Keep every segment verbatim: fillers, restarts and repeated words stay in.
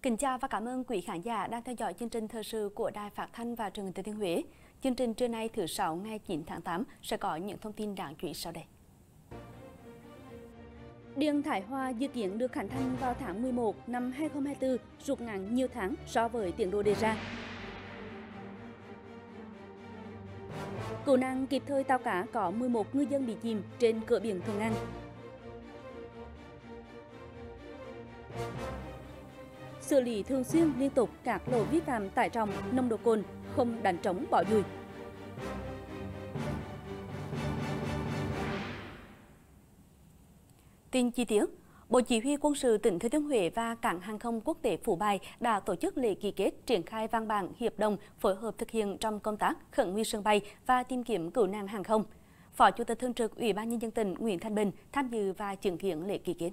Kính chào và cảm ơn quý khán giả đang theo dõi chương trình thời sự của Đài Phát thanh và Truyền hình Thừa Thiên Huế. Chương trình trưa nay thứ sáu ngày chín tháng tám sẽ có những thông tin đáng chú ý sau đây. Điện Thái Hòa dự kiến được khánh thành vào tháng mười một năm hai nghìn không trăm hai mươi tư, rút ngắn nhiều tháng so với tiến độ đề ra. Cứu nạn kịp thời tàu cá có mười một ngư dân bị chìm trên cửa biển Thuận An. Xử lý thường xuyên liên tục các lỗi vi phạm tải trọng, nồng độ cồn, không đánh trống bỏ dùi. Tin chi tiết. Bộ Chỉ huy Quân sự tỉnh Thừa Thiên Huế và Cảng hàng không quốc tế Phú Bài đã tổ chức lễ ký kết triển khai văn bản hiệp đồng phối hợp thực hiện trong công tác khẩn nguy sân bay và tìm kiếm cứu nạn hàng không. Phó Chủ tịch Thường trực Ủy ban Nhân dân tỉnh Nguyễn Thanh Bình tham dự và chứng kiến lễ ký kết.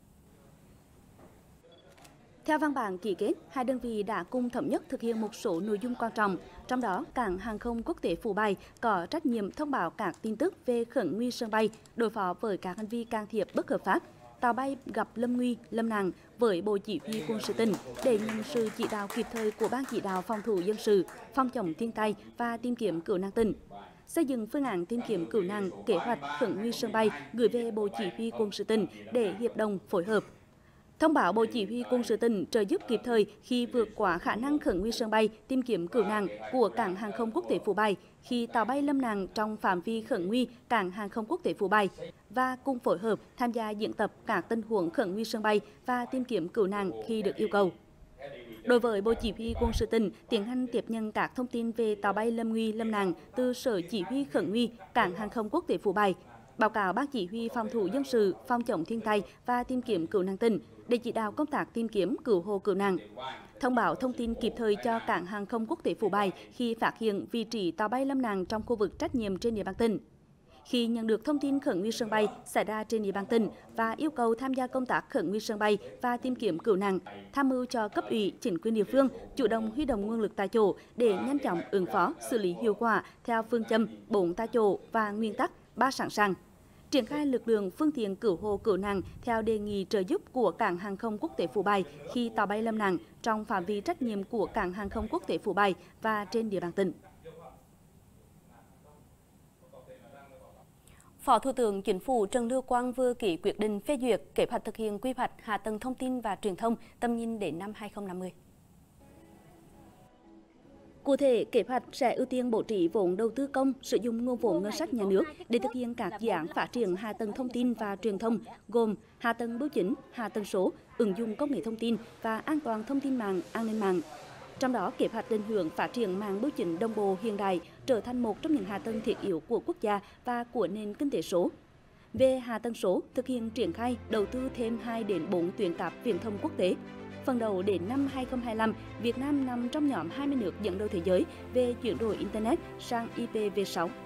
Theo văn bản ký kết, hai đơn vị đã cùng thống nhất thực hiện một số nội dung quan trọng, trong đó Cảng hàng không quốc tế Phú Bài có trách nhiệm thông báo các tin tức về khẩn nguy sân bay, đối phó với các hành vi can thiệp bất hợp pháp, tàu bay gặp lâm nguy, lâm nạn với Bộ Chỉ huy Quân sự tỉnh để nhận sự chỉ đạo kịp thời của Ban chỉ đạo phòng thủ dân sự, phòng chống thiên tai và tìm kiếm cứu nạn tỉnh. Xây dựng phương án tìm kiếm cứu nạn, kế hoạch khẩn nguy sân bay gửi về Bộ Chỉ huy Quân sự tỉnh để hiệp đồng phối hợp. Thông báo Bộ Chỉ huy Quân sự tỉnh trợ giúp kịp thời khi vượt quá khả năng khẩn nguy sân bay tìm kiếm cứu nạn của Cảng hàng không quốc tế Phú Bài khi tàu bay lâm nạn trong phạm vi khẩn nguy Cảng hàng không quốc tế Phú Bài và cùng phối hợp tham gia diễn tập các tình huống khẩn nguy sân bay và tìm kiếm cứu nạn khi được yêu cầu. Đối với Bộ Chỉ huy Quân sự tỉnh, tiến hành tiếp nhận các thông tin về tàu bay lâm nguy lâm nạn từ Sở Chỉ huy khẩn nguy Cảng hàng không quốc tế Phú Bài, báo cáo Ban Chỉ huy phòng thủ dân sự, phòng chống thiên tai và tìm kiếm cứu nạn tỉnh để chỉ đạo công tác tìm kiếm cứu hộ cứu nạn. Thông báo thông tin kịp thời cho Cảng hàng không quốc tế Phú Bài khi phát hiện vị trí tàu bay lâm nạn trong khu vực trách nhiệm trên địa bàn tỉnh. Khi nhận được thông tin khẩn nguy sân bay xảy ra trên địa bàn tỉnh và yêu cầu tham gia công tác khẩn nguy sân bay và tìm kiếm cứu nạn, tham mưu cho cấp ủy, chính quyền địa phương chủ động huy động nguồn lực tại chỗ để nhanh chóng ứng phó, xử lý hiệu quả theo phương châm bốn tại chỗ và nguyên tắc ba sẵn sàng. Triển khai lực lượng phương tiện cứu hộ cứu nạn theo đề nghị trợ giúp của Cảng hàng không quốc tế Phú Bài khi tàu bay lâm nạn trong phạm vi trách nhiệm của Cảng hàng không quốc tế Phú Bài và trên địa bàn tỉnh. Phó Thủ tướng Chính phủ Trần Lưu Quang vừa ký quyết định phê duyệt kế hoạch thực hiện quy hoạch hạ tầng thông tin và truyền thông tầm nhìn đến năm hai nghìn không trăm năm mươi. Cụ thể, kế hoạch sẽ ưu tiên bố trí vốn đầu tư công, sử dụng nguồn vốn ngân sách nhà nước để thực hiện các dự án phát triển hạ tầng thông tin và truyền thông, gồm hạ tầng bưu chính, hạ tầng số, ứng dụng công nghệ thông tin và an toàn thông tin mạng, an ninh mạng. Trong đó, kế hoạch định hướng phát triển mạng bưu chính đồng bộ hiện đại trở thành một trong những hạ tầng thiết yếu của quốc gia và của nền kinh tế số. Về hạ tầng số, thực hiện triển khai đầu tư thêm hai đến bốn tuyến cáp viễn thông quốc tế. Phần đầu đến năm hai nghìn không trăm hai mươi lăm, Việt Nam nằm trong nhóm hai mươi nước dẫn đầu thế giới về chuyển đổi Internet sang I P v sáu.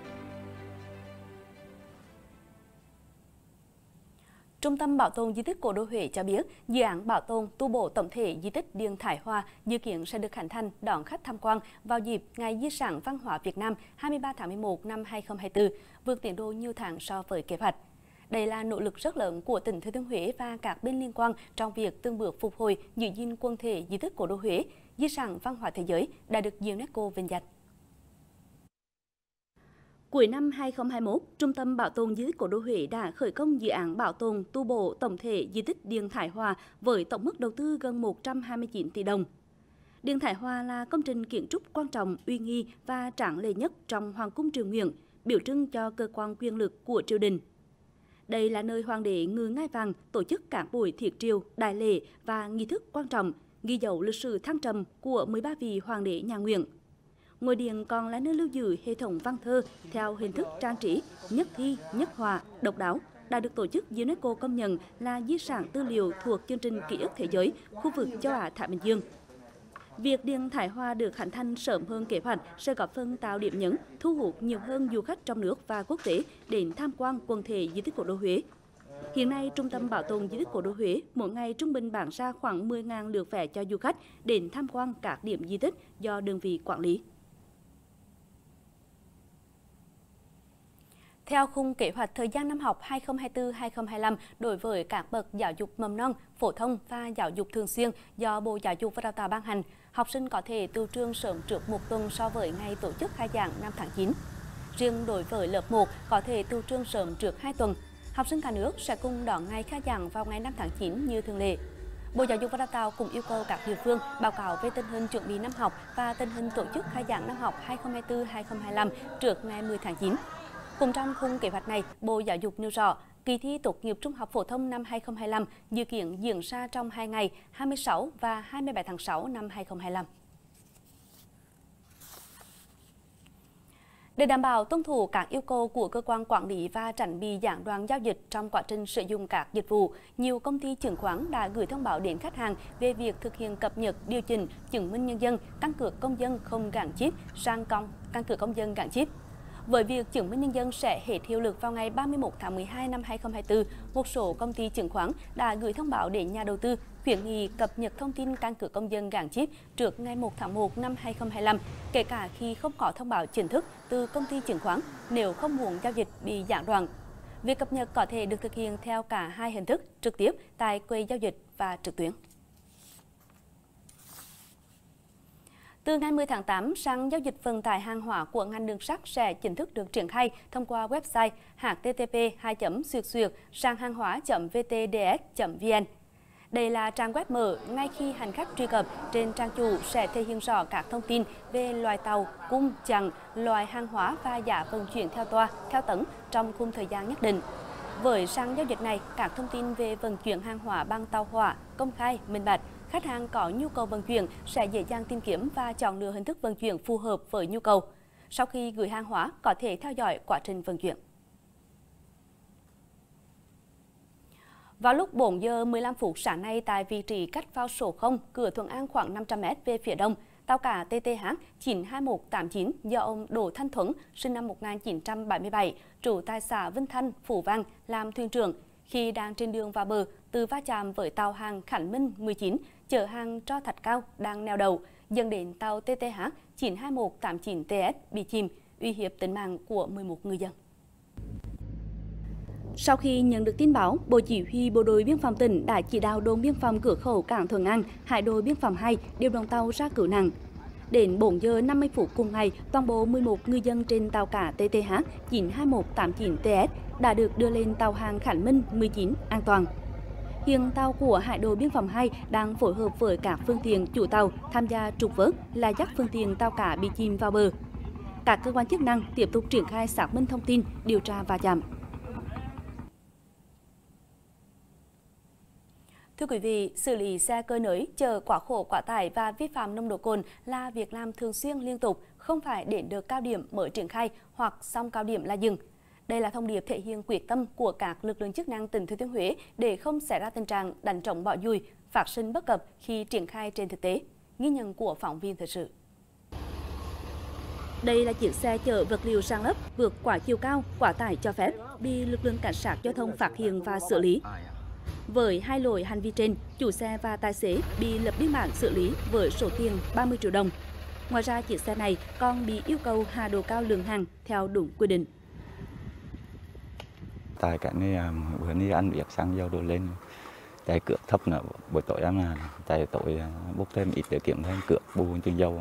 Trung tâm Bảo tồn Di tích Cố đô Huế cho biết, dự án bảo tồn tu bổ tổng thể di tích Điện Thái Hòa dự kiến sẽ được khánh thành đón khách tham quan vào dịp Ngày Di sản Văn hóa Việt Nam hai mươi ba tháng mười một năm hai nghìn không trăm hai mươi tư, vượt tiến độ nhiều tháng so với kế hoạch. Đây là nỗ lực rất lớn của tỉnh Thừa Thiên Huế và các bên liên quan trong việc từng bước phục hồi, giữ gìn quần thể di tích Cố đô Huế, di sản văn hóa thế giới đã được UNESCO vinh danh. Cuối năm hai nghìn không trăm hai mươi mốt, Trung tâm Bảo tồn Di tích Cố đô Huế đã khởi công dự án bảo tồn tu bổ tổng thể di tích Điện Thái Hòa với tổng mức đầu tư gần một trăm hai mươi chín tỷ đồng. Điện Thái Hòa là công trình kiến trúc quan trọng, uy nghi và tráng lệ nhất trong Hoàng cung Triều Nguyễn, biểu trưng cho cơ quan quyền lực của triều đình. Đây là nơi Hoàng đế Ngự Ngai Vàng tổ chức các buổi thiệt triều, đại lễ và nghi thức quan trọng, ghi dấu lịch sử thăng trầm của mười ba vị hoàng đế nhà Nguyễn. Ngôi điện còn là nơi lưu giữ hệ thống văn thơ theo hình thức trang trí, nhất thi, nhất họa, độc đáo, đã được tổ chức UNESCO công nhận là di sản tư liệu thuộc chương trình ký ức thế giới khu vực châu Á Thái Bình Dương. Việc Điện Thái Hòa được khánh thành sớm hơn kế hoạch sẽ góp phần tạo điểm nhấn, thu hút nhiều hơn du khách trong nước và quốc tế đến tham quan quần thể di tích Cố đô Huế. Hiện nay, Trung tâm Bảo tồn Di tích Cố đô Huế mỗi ngày trung bình bán ra khoảng mười nghìn lượt vé cho du khách đến tham quan các điểm di tích do đơn vị quản lý. Theo khung kế hoạch thời gian năm học hai nghìn không trăm hai mươi tư hai nghìn không trăm hai mươi lăm đối với các bậc giáo dục mầm non, phổ thông và giáo dục thường xuyên do Bộ Giáo dục và Đào tạo ban hành, học sinh có thể từ trường sớm trước một tuần so với ngày tổ chức khai giảng năm tháng chín. Riêng đối với lớp một có thể từ trường sớm trước hai tuần. Học sinh cả nước sẽ cùng đón ngày khai giảng vào ngày năm tháng chín như thường lệ. Bộ Giáo dục và Đào tạo cũng yêu cầu các địa phương báo cáo về tình hình chuẩn bị năm học và tình hình tổ chức khai giảng năm học hai nghìn không trăm hai mươi tư hai nghìn không trăm hai mươi lăm trước ngày mười tháng chín. Cùng trong khung kế hoạch này, Bộ Giáo dục nêu rõ, kỳ thi tốt nghiệp trung học phổ thông năm hai nghìn không trăm hai mươi lăm dự kiến diễn ra trong hai ngày hai mươi sáu và hai mươi bảy tháng sáu năm hai nghìn không trăm hai mươi lăm. Để đảm bảo tuân thủ các yêu cầu của cơ quan quản lý và tránh bị gián đoạn giao dịch trong quá trình sử dụng các dịch vụ, nhiều công ty chứng khoán đã gửi thông báo đến khách hàng về việc thực hiện cập nhật, điều chỉnh chứng minh nhân dân, căn cước công dân không gắn chip sang công căn cước công dân gắn chip. Với việc chứng minh nhân dân sẽ hết hiệu lực vào ngày ba mươi mốt tháng mười hai năm hai nghìn không trăm hai mươi tư, một số công ty chứng khoán đã gửi thông báo đến nhà đầu tư khuyến nghị cập nhật thông tin căn cước công dân gắn chip trước ngày một tháng một năm hai nghìn không trăm hai mươi lăm, kể cả khi không có thông báo chính thức từ công ty chứng khoán nếu không muốn giao dịch bị gián đoạn. Việc cập nhật có thể được thực hiện theo cả hai hình thức, trực tiếp tại quầy giao dịch và trực tuyến. Từ ngày mười tháng tám, sàn giao dịch vận tải hàng hóa của ngành đường sắt sẽ chính thức được triển khai thông qua website h t t p hai chấm xuyệt xuyệt sàn hàng hóa chấm v t d s chấm v n. Đây là trang web mở, ngay khi hành khách truy cập, trên trang chủ sẽ thể hiện rõ các thông tin về loại tàu, cung, chặng, loại hàng hóa và giá vận chuyển theo toa, theo tấn trong khung thời gian nhất định. Với sàn giao dịch này, các thông tin về vận chuyển hàng hóa bằng tàu hỏa công khai, minh bạch. Khách hàng có nhu cầu vận chuyển sẽ dễ dàng tìm kiếm và chọn lựa hình thức vận chuyển phù hợp với nhu cầu. Sau khi gửi hàng hóa, có thể theo dõi quá trình vận chuyển. Vào lúc bốn giờ mười lăm phút sáng nay, tại vị trí cách phao số không, cửa Thuận An khoảng năm trăm mét về phía đông, tàu cá T T H chín hai một tám chín do ông Đỗ Thanh Thuấn, sinh năm một nghìn chín trăm bảy mươi bảy, trú tại xã Vinh Thanh, Phú Vang, làm thuyền trưởng. Khi đang trên đường vào bờ, từ va chạm với tàu hàng Khánh Minh mười chín, chở hàng tro thạch cao đang neo đậu, dẫn đến tàu T T H chín hai một tám chín T S bị chìm, uy hiếp tính mạng của mười một ngư dân. Sau khi nhận được tin báo, Bộ Chỉ huy Bộ đội Biên phòng tỉnh đã chỉ đạo đồn biên phòng cửa khẩu cảng Thuận An, Hải đội biên phòng hai điều động tàu ra cứu nạn. Đến bốn giờ năm mươi phút cùng ngày, toàn bộ mười một ngư dân trên tàu cá T T H chín hai một tám chín T S đã được đưa lên tàu hàng Khánh Minh mười chín an toàn. Hiện tàu của Hải đội biên phòng hai đang phối hợp với các phương tiện chủ tàu tham gia trục vớt, lai dắt phương tiện tàu cá bị chìm vào bờ. Các cơ quan chức năng tiếp tục triển khai xác minh thông tin, điều tra va chạm. Thưa quý vị, xử lý xe cơi nới, chở quá khổ quá tải và vi phạm nồng độ cồn là việc làm thường xuyên liên tục, không phải đến đợt cao điểm mới triển khai hoặc xong cao điểm là dừng. Đây là thông điệp thể hiện quyết tâm của các lực lượng chức năng tỉnh Thừa Thiên Huế để không xảy ra tình trạng đánh trống bỏ dùi, phát sinh bất cập khi triển khai trên thực tế. Ghi nhận của phóng viên thời sự. Đây là chiếc xe chở vật liệu san lấp vượt quá chiều cao, quá tải cho phép, bị lực lượng cảnh sát giao thông phát hiện và xử lý. Với hai lỗi hành vi trên, chủ xe và tài xế bị lập biên bản xử lý với số tiền ba mươi triệu đồng. Ngoài ra, chiếc xe này còn bị yêu cầu hạ độ cao lượng hàng theo đúng quy định. Tại cái này bữa nay ăn việc xăng dầu đổ lên, tại cước thấp nữa, buổi tối em là tại tối bốc thêm ít để kiểm thêm cước bù tiền dầu.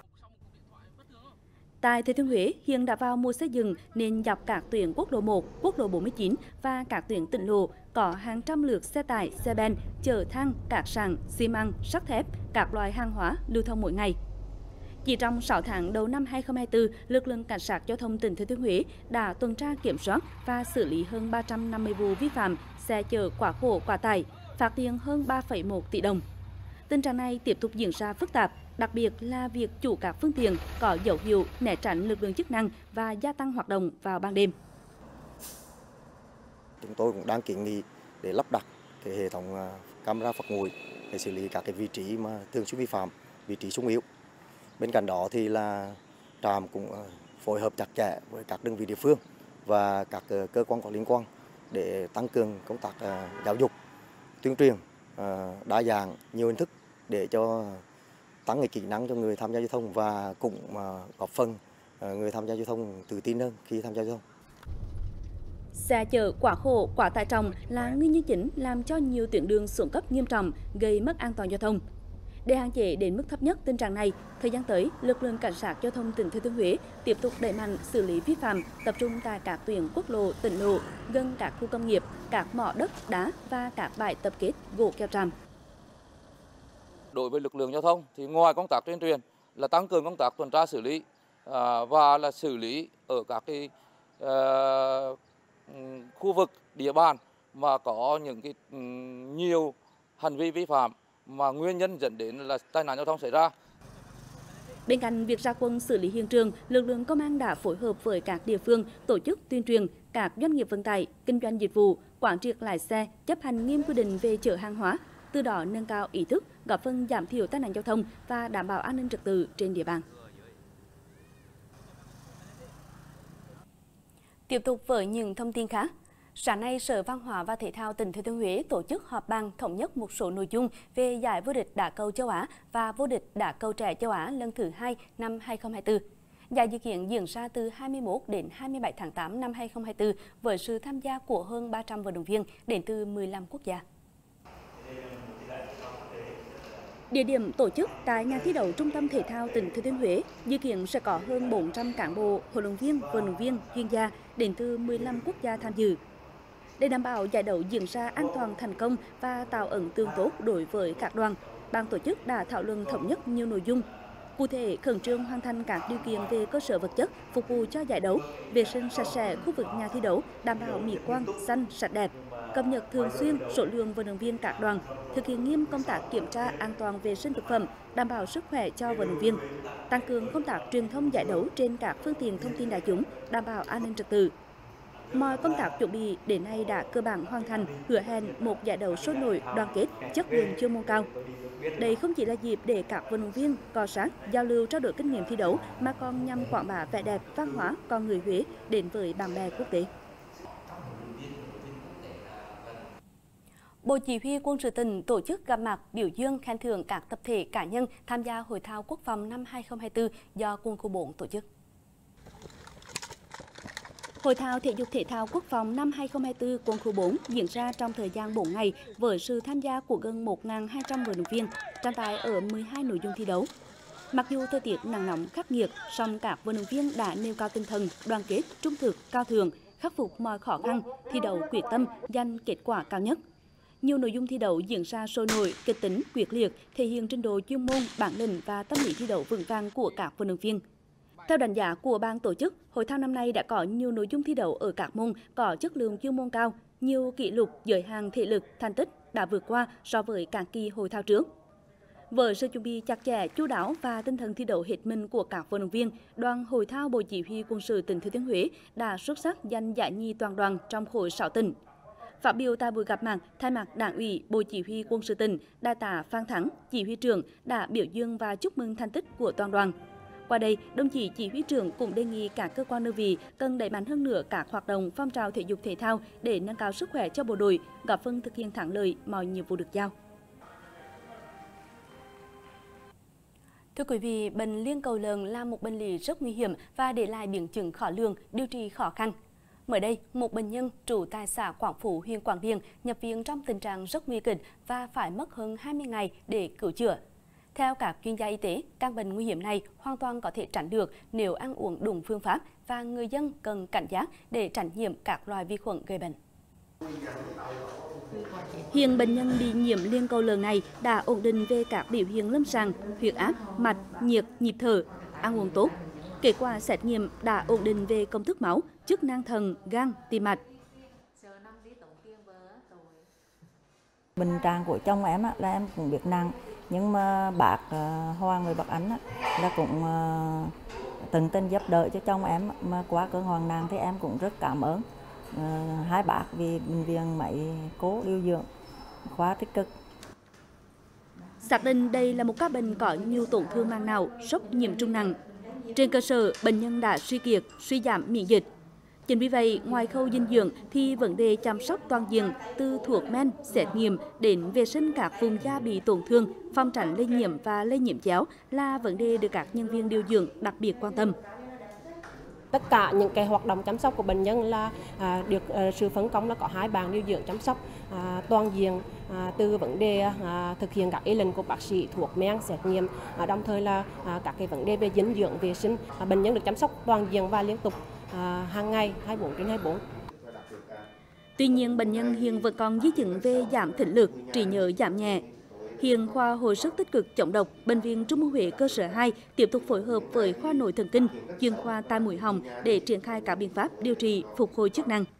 Tại Thừa Thiên Huế, hiện đã vào mùa xây dựng nên dọc các tuyến quốc lộ một, quốc lộ bốn mươi chín và các tuyến tỉnh lộ có hàng trăm lượt xe tải, xe ben chở than, cát sạn, xi măng, sắt thép, các loại hàng hóa lưu thông mỗi ngày. Chỉ trong sáu tháng đầu năm hai nghìn không trăm hai mươi tư, lực lượng cảnh sát giao thông tỉnh Thừa Thiên Huế đã tuần tra kiểm soát và xử lý hơn ba trăm năm mươi vụ vi phạm xe chở quá khổ quá tải, phạt tiền hơn ba phẩy một tỷ đồng. Tình trạng này tiếp tục diễn ra phức tạp, đặc biệt là việc chủ các phương tiện có dấu hiệu né tránh lực lượng chức năng và gia tăng hoạt động vào ban đêm. Chúng tôi cũng đang kiến nghị để lắp đặt cái hệ thống camera phạt nguội để xử lý các cái vị trí mà thường xuyên vi phạm, vị trí xung yếu. Bên cạnh đó thì là trạm cũng phối hợp chặt chẽ với các đơn vị địa phương và các cơ quan có liên quan để tăng cường công tác giáo dục, tuyên truyền đa dạng nhiều hình thức để cho tăng cái kỹ năng cho người tham gia giao thông và cũng góp phần người tham gia giao thông tự tin hơn khi tham gia giao thông. Xe chở quá khổ, quá tải trọng là nguyên nhân chính làm cho nhiều tuyến đường xuống cấp nghiêm trọng, gây mất an toàn giao thông. Để hạn chế đến mức thấp nhất tình trạng này, thời gian tới, lực lượng cảnh sát giao thông tỉnh Thừa Thiên Huế tiếp tục đẩy mạnh xử lý vi phạm, tập trung tại các tuyến quốc lộ, tỉnh lộ, gần các khu công nghiệp, các mỏ đất, đá và các bãi tập kết gỗ keo tràm. Đối với lực lượng giao thông thì ngoài công tác tuyên truyền là tăng cường công tác tuần tra xử lý à, và là xử lý ở các cái à, khu vực địa bàn mà có những cái nhiều hành vi vi phạm mà nguyên nhân dẫn đến là tai nạn giao thông xảy ra. Bên cạnh việc ra quân xử lý hiện trường, lực lượng công an đã phối hợp với các địa phương tổ chức tuyên truyền, các doanh nghiệp vận tải, kinh doanh dịch vụ, quán triệt lái xe chấp hành nghiêm quy định về chở hàng hóa, từ đó nâng cao ý thức, góp phần giảm thiểu tai nạn giao thông và đảm bảo an ninh trật tự trên địa bàn. Tiếp tục với những thông tin khác. Sáng nay, Sở Văn hóa và Thể thao tỉnh Thừa Thiên Huế tổ chức họp bàn thống nhất một số nội dung về giải vô địch đá cầu châu Á và vô địch đá cầu trẻ châu Á lần thứ hai năm hai không hai tư. Giải dự kiến diễn ra từ hai mươi mốt đến hai mươi bảy tháng tám năm hai không hai tư với sự tham gia của hơn ba trăm vận động viên đến từ mười lăm quốc gia. Địa điểm tổ chức tại nhà thi đấu Trung tâm Thể thao tỉnh Thừa Thiên Huế dự kiến sẽ có hơn bốn trăm cán bộ, huấn luyện viên, vận động viên, chuyên gia đến từ mười lăm quốc gia tham dự. Để đảm bảo giải đấu diễn ra an toàn thành công và tạo ấn tượng tốt đối với các đoàn, ban tổ chức đã thảo luận thống nhất nhiều nội dung. Cụ thể, khẩn trương hoàn thành các điều kiện về cơ sở vật chất phục vụ cho giải đấu, vệ sinh sạch sẽ khu vực nhà thi đấu, đảm bảo mỹ quan, xanh, sạch đẹp, cập nhật thường xuyên số lượng vận động viên các đoàn, thực hiện nghiêm công tác kiểm tra an toàn vệ sinh thực phẩm, đảm bảo sức khỏe cho vận động viên, tăng cường công tác truyền thông giải đấu trên các phương tiện thông tin đại chúng, đảm bảo an ninh trật tự. Mọi công tác chuẩn bị đến nay đã cơ bản hoàn thành, hứa hẹn một giải đấu sôi nổi, đoàn kết, chất lượng chuyên môn cao. Đây không chỉ là dịp để các vận động viên cọ sát, giao lưu trao đổi kinh nghiệm thi đấu, mà còn nhằm quảng bá vẻ đẹp, văn hóa, con người Huế đến với bạn bè quốc tế. Bộ Chỉ huy Quân sự tỉnh tổ chức gặp mặt biểu dương khen thưởng các tập thể cá nhân tham gia hội thao quốc phòng năm hai không hai tư do Quân khu bốn tổ chức. Hội thao thể dục thể thao quốc phòng năm hai không hai tư Quân khu bốn diễn ra trong thời gian bốn ngày với sự tham gia của gần một nghìn hai trăm vận động viên, tranh tài ở mười hai nội dung thi đấu. Mặc dù thời tiết nắng nóng khắc nghiệt, song các vận động viên đã nêu cao tinh thần, đoàn kết, trung thực, cao thượng, khắc phục mọi khó khăn, thi đấu quyết tâm, giành kết quả cao nhất. Nhiều nội dung thi đấu diễn ra sôi nổi, kịch tính, quyết liệt, thể hiện trình độ chuyên môn, bản lĩnh và tâm lý thi đấu vững vàng của các vận động viên. Theo đánh giá của ban tổ chức, hội thao năm nay đã có nhiều nội dung thi đấu ở các môn có chất lượng chuyên môn cao, nhiều kỷ lục giới hạn thể lực, thành tích đã vượt qua so với các kỳ hội thao trước. Với sự chuẩn bị chặt chẽ, chu đáo và tinh thần thi đấu hết mình của các vận động viên, đoàn hội thao Bộ Chỉ huy Quân sự tỉnh Thừa Thiên Huế đã xuất sắc giành giải nhì toàn đoàn trong khối sáu tỉnh. Phát biểu tại buổi gặp mặt, thay mặt Đảng ủy Bộ Chỉ huy Quân sự tỉnh, Đại tá Phan Thắng, chỉ huy trưởng đã biểu dương và chúc mừng thành tích của toàn đoàn. Qua đây, đồng chí chỉ huy trưởng cũng đề nghị các cơ quan đơn vị cần đẩy mạnh hơn nữa các hoạt động phong trào thể dục thể thao để nâng cao sức khỏe cho bộ đội, góp phần thực hiện thắng lợi mọi nhiệm vụ được giao. Thưa quý vị, bệnh liên cầu lợn là một bệnh lý rất nguy hiểm và để lại biến chứng khó lường, điều trị khó khăn. Mới đây, một bệnh nhân trú tại xã Quảng Phú, huyện Quảng Điền nhập viện trong tình trạng rất nguy kịch và phải mất hơn hai mươi ngày để cứu chữa. Theo các chuyên gia y tế, căn bệnh nguy hiểm này hoàn toàn có thể tránh được nếu ăn uống đúng phương pháp và người dân cần cảnh giác để tránh nhiễm các loài vi khuẩn gây bệnh. Hiện bệnh nhân bị nhiễm liên cầu lợn này đã ổn định về các biểu hiện lâm sàng, huyết áp, mạch, nhiệt, nhịp thở, ăn uống tốt. Kết quả xét nghiệm đã ổn định về công thức máu, chức năng thận, gan, tim mạch. Bệnh trạng của chồng em là em cũng biết nặng, nhưng mà bác Hoàng với bác Ánh là cũng tận tình giúp đỡ cho chồng em, mà qua cơn hoạn nạn thì em cũng rất cảm ơn hai bác vì bệnh viện mấy cố điều dưỡng khoa tích cực. Xác định đây là một ca bệnh có nhiều tổn thương màng não, sốc nhiễm trùng nặng. Trên cơ sở, bệnh nhân đã suy kiệt, suy giảm miễn dịch. Chính vì vậy, ngoài khâu dinh dưỡng thì vấn đề chăm sóc toàn diện từ thuốc men, xét nghiệm đến vệ sinh các vùng da bị tổn thương, phòng tránh lây nhiễm và lây nhiễm chéo là vấn đề được các nhân viên điều dưỡng đặc biệt quan tâm. Tất cả những cái hoạt động chăm sóc của bệnh nhân là à, được à, sự phân công là có hai bạn điều dưỡng chăm sóc à, toàn diện à, từ vấn đề à, thực hiện các y lệnh của bác sĩ, thuốc men, xét nghiệm, à, đồng thời là à, các cái vấn đề về dinh dưỡng, vệ sinh. À, bệnh nhân được chăm sóc toàn diện và liên tục à, hàng ngày hai mươi bốn trên hai mươi bốn. Tuy nhiên, bệnh nhân hiện vẫn còn di chứng về giảm thính lực, trí nhớ giảm nhẹ. Hiện khoa hồi sức tích cực chống độc, Bệnh viện Trung ương Huế cơ sở hai tiếp tục phối hợp với khoa nội thần kinh, chuyên khoa tai mũi họng để triển khai các biện pháp điều trị phục hồi chức năng.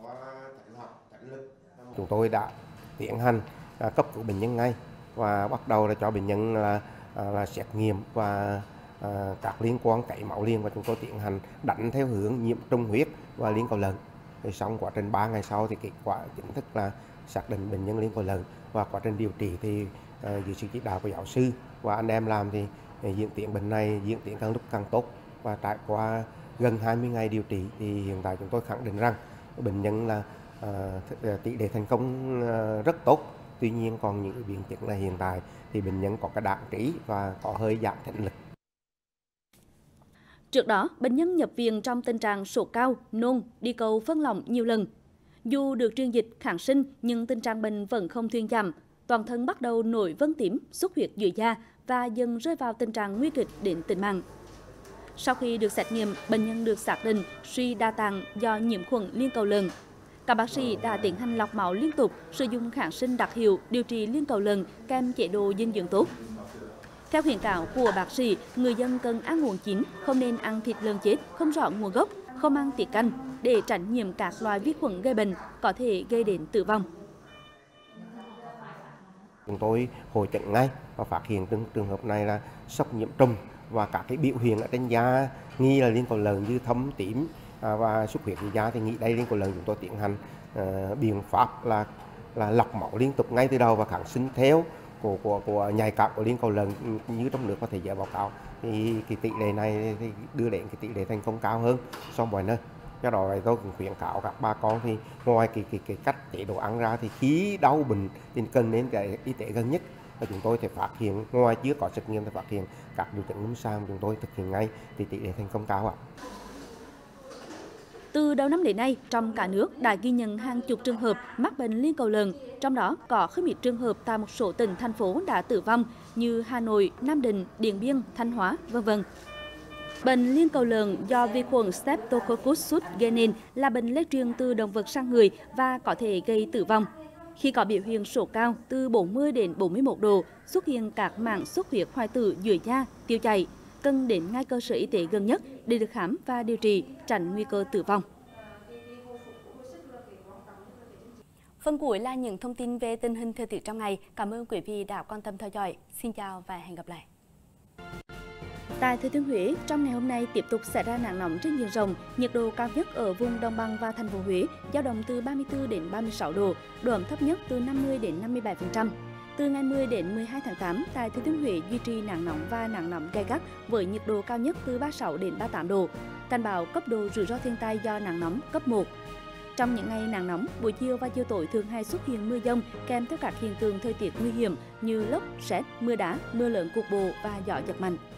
Chúng tôi đã tiến hành cấp cứu bệnh nhân ngay và bắt đầu là cho bệnh nhân là, là xét nghiệm và à, các liên quan chảy máu liền, và chúng tôi tiến hành đánh theo hướng nhiễm trùng huyết và liên cầu lợn. Thì xong quá trình ba ngày sau thì kết quả chính thức là xác định bệnh nhân liên cầu lợn, và quá trình điều trị thì uh, dưới sự chỉ đạo của giáo sư và anh em làm thì uh, diễn tiến bệnh này diễn tiến càng lúc càng tốt, và trải qua gần hai mươi ngày điều trị thì hiện tại chúng tôi khẳng định rằng bệnh nhân là uh, tỷ lệ thành công uh, rất tốt. Tuy nhiên còn những biến chứng là hiện tại thì bệnh nhân có cái đạn trí và có hơi giảm thính lực. Trước đó, bệnh nhân nhập viện trong tình trạng sốt cao, nôn, đi cầu phân lỏng nhiều lần. Dù được truyền dịch kháng sinh nhưng tình trạng bệnh vẫn không thuyên giảm. Toàn thân bắt đầu nổi vân tím, xuất huyết dưới da và dần rơi vào tình trạng nguy kịch đến tính mạng. Sau khi được xét nghiệm, bệnh nhân được xác định suy đa tạng do nhiễm khuẩn liên cầu lợn. Các bác sĩ đã tiến hành lọc máu liên tục, sử dụng kháng sinh đặc hiệu điều trị liên cầu lợn kèm chế độ dinh dưỡng tốt. Theo khuyến cáo của bác sĩ, người dân cần ăn uống chín, không nên ăn thịt lợn chết không rõ nguồn gốc, không ăn tiết canh để tránh nhiễm các loại vi khuẩn gây bệnh có thể gây đến tử vong. Chúng tôi hội chẩn ngay và phát hiện trường trường hợp này là sốc nhiễm trùng và các cái biểu hiện ở trên da nghi là liên cầu lợn như thấm tím và xuất huyết dưới da thì nghĩ đây liên cầu lợn. Chúng tôi tiến hành uh, biện pháp là là lọc máu liên tục ngay từ đầu và kháng sinh theo của của của nhạy cảm của liên cầu lợn như trong nước có thể dễ báo cáo, thì cái tỷ lệ này thì đưa đến cái tỷ lệ thành công cao hơn so với mọi nơi. Do đó tôi cũng khuyến cáo các bà con thì ngoài cái cái cái cách chế độ ăn ra thì khi đau bệnh thì cần đến cái y tế gần nhất, và chúng tôi thể phát hiện ngoài chưa có xét nghiệm thì phát hiện các triệu chứng lâm sàng chúng tôi thực hiện ngay thì tỷ lệ thành công cao ạ. Từ đầu năm đến nay, trong cả nước đã ghi nhận hàng chục trường hợp mắc bệnh liên cầu lợn, trong đó có không ít trường hợp tại một số tỉnh, thành phố đã tử vong như Hà Nội, Nam Định, Điện Biên, Thanh Hóa, vân vân. Bệnh liên cầu lợn do vi khuẩn Streptococcus sút gây nên là bệnh lây truyền từ động vật sang người và có thể gây tử vong. Khi có biểu hiện sốt cao từ bốn mươi đến bốn mươi mốt độ, xuất hiện các mảng xuất huyết hoại tử dưới da, tiêu chảy, cần đến ngay cơ sở y tế gần nhất để được khám và điều trị, tránh nguy cơ tử vong. Phần cuối là những thông tin về tình hình thời tiết trong ngày. Cảm ơn quý vị đã quan tâm theo dõi. Xin chào và hẹn gặp lại. Tại Thừa Thiên Huế, trong ngày hôm nay tiếp tục xảy ra nắng nóng trên diện rộng, nhiệt độ cao nhất ở vùng đồng bằng và thành phố Huế dao động từ ba mươi tư đến ba mươi sáu độ, độ ẩm thấp nhất từ năm mươi đến năm mươi bảy phần trăm. Từ ngày mười đến mười hai tháng tám, tại Thừa Thiên Huế duy trì nắng nóng và nắng nóng gay gắt với nhiệt độ cao nhất từ ba mươi sáu đến ba mươi tám độ. Cảnh báo cấp độ rủi ro thiên tai do nắng nóng cấp một. Trong những ngày nắng nóng, buổi chiều và chiều tối thường hay xuất hiện mưa dông kèm theo các hiện tượng thời tiết nguy hiểm như lốc, sét, mưa đá, mưa lớn cục bộ và gió giật mạnh.